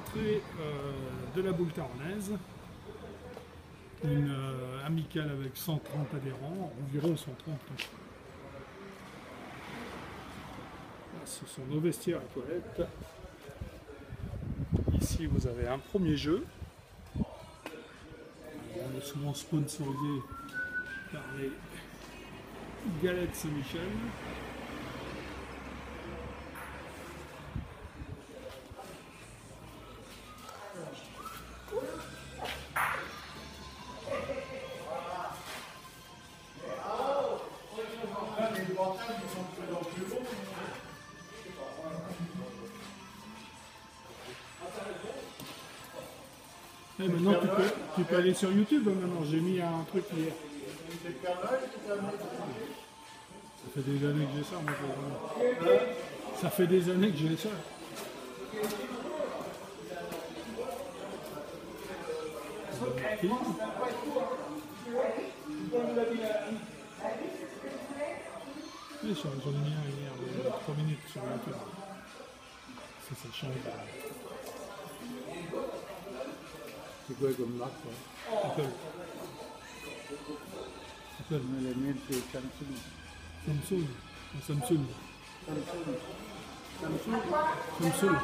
rentrée de la boule taronnaise, une amicale avec 130 adhérents, environ 130. Ce sont nos vestiaires et toilettes. Ici, vous avez un premier jeu. On est souvent sponsorisé par les Galettes Saint-Michel. Et maintenant tu peux aller sur YouTube maintenant, j'ai mis un truc hier. Ça fait des années que j'ai ça, moi. Ça fait des années que j'ai ça. Oui, j'en ai mis un hier, 3 minutes sur YouTube. Ça change. C'est quoi comme marque? Apple. La mienne c'est Samsung. Samsung. Samsung. Samsung. Samsung.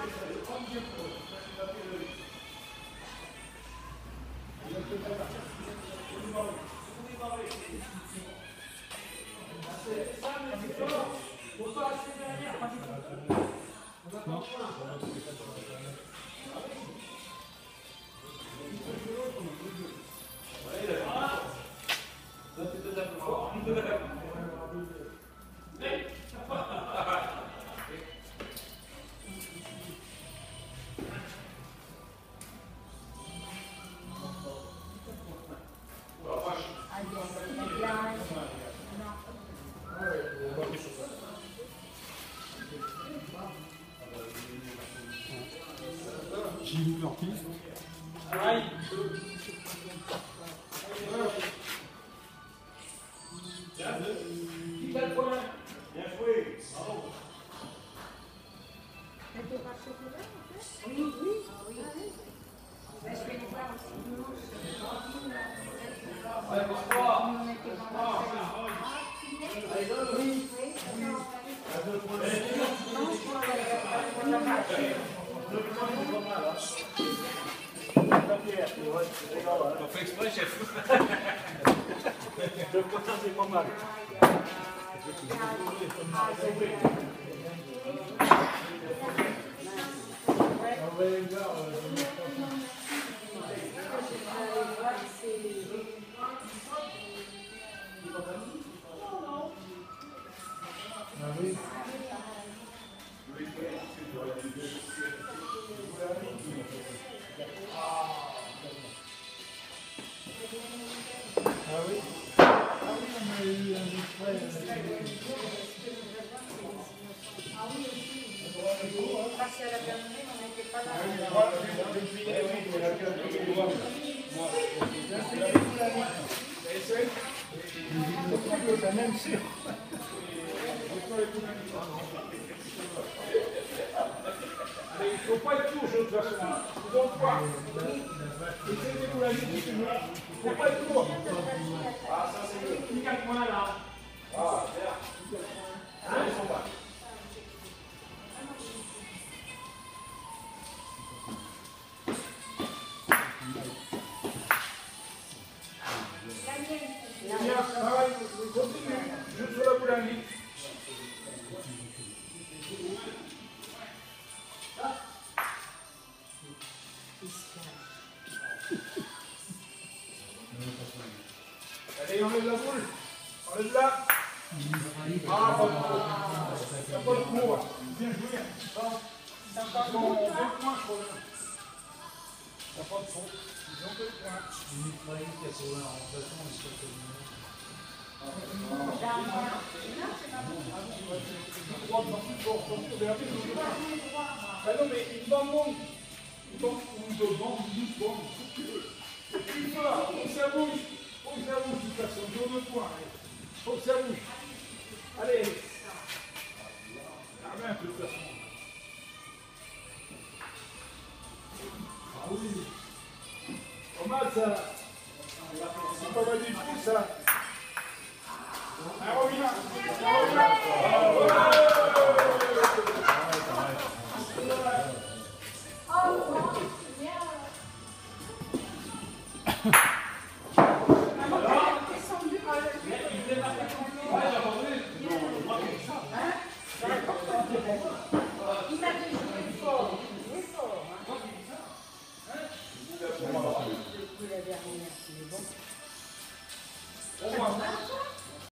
Non. Gilles l'artiste. Bien joué. Oui, oui. Je vais les voir aussi dimanche. On fait exprès, chef. Le potin c'est pas mal. Ah oui. Ah oui. Ah oui, on a eu un extrait. Ah oui, aussi. Parce qu'à la dernière, on n'était pas là. La même sûr. Il ne faut pas être lourd, de toute façon. Donc, quoi? Essayez-vous la nuit, il ne faut pas être lourd. Ah, ça c'est le petit 4 points là. Ah, bien. Hein, ils sont pas. Bien, travail, continue. Je suis la boulangerie. Allez, enlève la boule. Enlève-la. Ah, pas de coup. Pas de coup. Bien joué. Ça passe en 2 points, je crois. Ça pas de fond. Ils ont 2 points. Une Israélite qui a sauvé un remplaçant, mais c'est pas terminé. Ah non, mais une bande monte. Une bande, une bande, une bande. Et puis voilà, faut que ça bouge. Faut que ça bouge, de toute façon. 2 points. Faut que ça bouge. Allez. La main, de toute façon. ça.